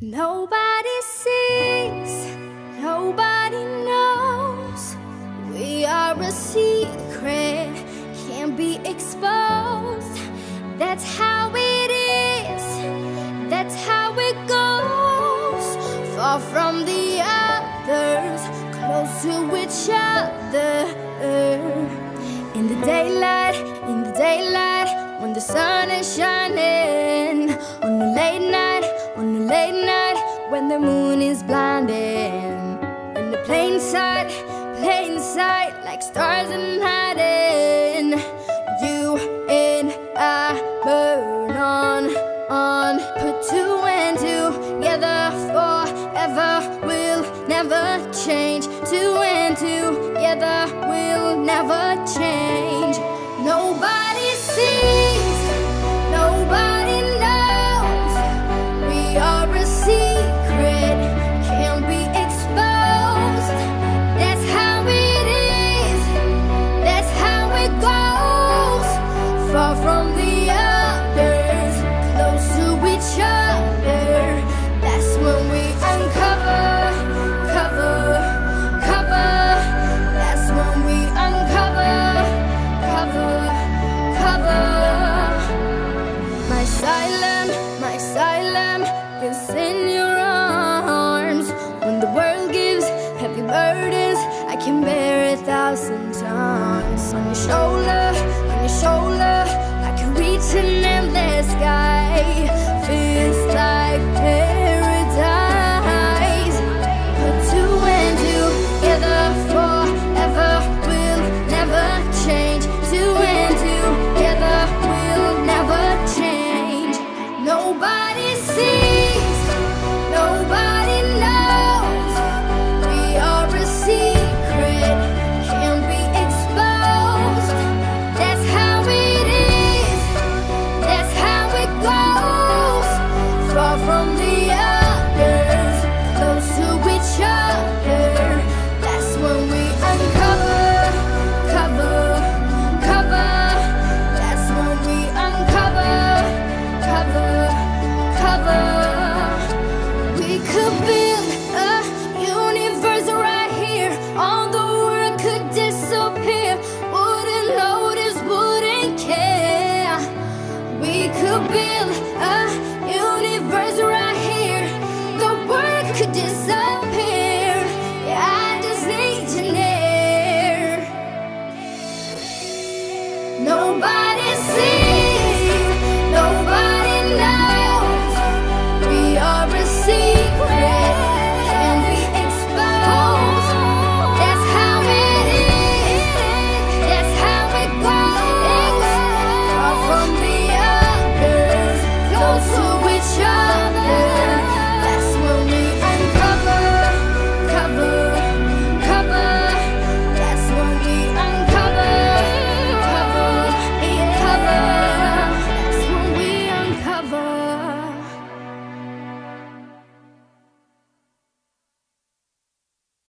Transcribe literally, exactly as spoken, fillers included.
Nobody sees, nobody knows. We are a secret, can't be exposed. That's how it is, that's how it goes. Far from the others, close to each other. In the daylight, in the daylight, when the sun is shining. On the late night, on the late night, when the moon is blinding. In the plain sight, plain sight, like stars in hiding. You and I burn on, on. Put two and two together forever. We'll never change. Two and two together, we'll never change. Nobody sees, nobody knows. We are a secret, can't be exposed. That's how it is, that's how it goes. Far from the others, close to each other. That's when we uncover, cover, cover. That's when we uncover, cover, cover. My asylum, my asylum is in your arms. When the world gives heavy burdens, I can bear a thousand times. On your shoulder, on your shoulder, I can reach an endless sky. Feels like paradise. Put two and two together forever. We'll never change. Two and two together, we'll never change. Nobody sees, nobody knows. We are a secret, can't be exposed. That's how it is, that's how it goes. Far from the others, close to each other.